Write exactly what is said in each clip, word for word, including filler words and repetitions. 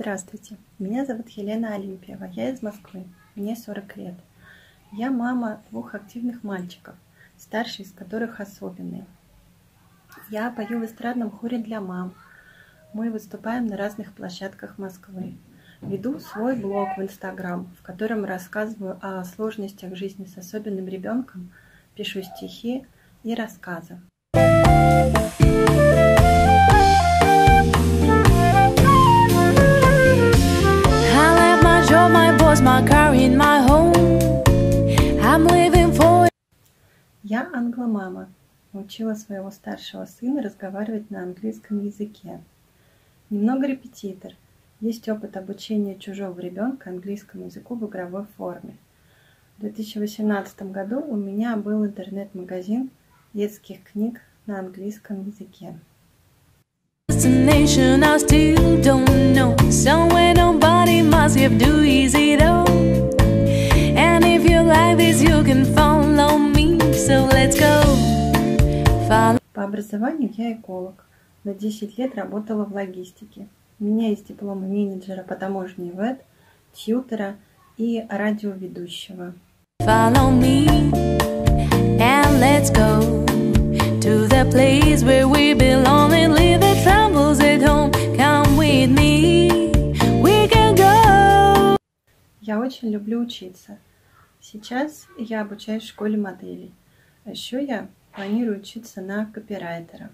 Здравствуйте, меня зовут Елена Олимпиева, я из Москвы, мне сорок лет. Я мама двух активных мальчиков, старший из которых особенный. Я пою в эстрадном хоре для мам. Мы выступаем на разных площадках Москвы. Веду свой блог в Инстаграм, в котором рассказываю о сложностях жизни с особенным ребенком, пишу стихи и рассказы. Я англомама. Научила своего старшего сына разговаривать на английском языке. Немного репетитор. Есть опыт обучения чужого ребенка английскому языку в игровой форме. В две тысячи восемнадцатом году у меня был интернет-магазин детских книг на английском языке. По образованию я эколог. На десять лет работала в логистике. У меня есть дипломы менеджера по таможне ВЭД, тьютера и радиоведущего. Follow me and let's go to the place where we belong and leave the troubles at home. Come with me, we can go. Я очень люблю учиться. Сейчас я обучаюсь в школе моделей. А еще я планирую учиться на копирайтера.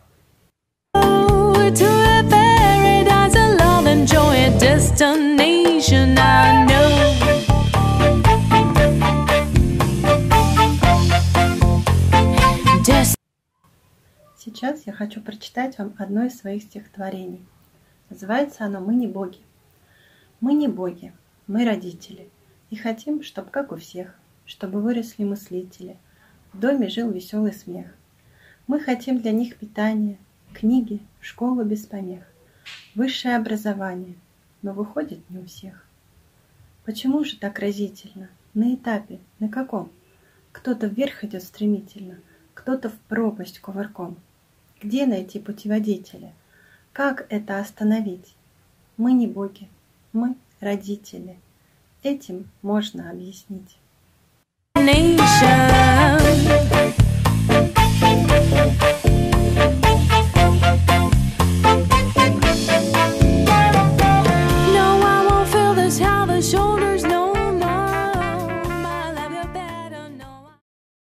Сейчас я хочу прочитать вам одно из своих стихотворений. Называется оно «Мы не боги». Мы не боги, мы родители. И хотим, чтоб как у всех, чтобы выросли мыслители. В доме жил веселый смех. Мы хотим для них питания, книги, школу без помех, высшее образование, но выходит не у всех. Почему же так разительно? На этапе, на каком? Кто-то вверх идет стремительно, кто-то в пропасть кувырком. Где найти путеводителя? Как это остановить? Мы не боги, мы родители. Этим можно объяснить. Nation.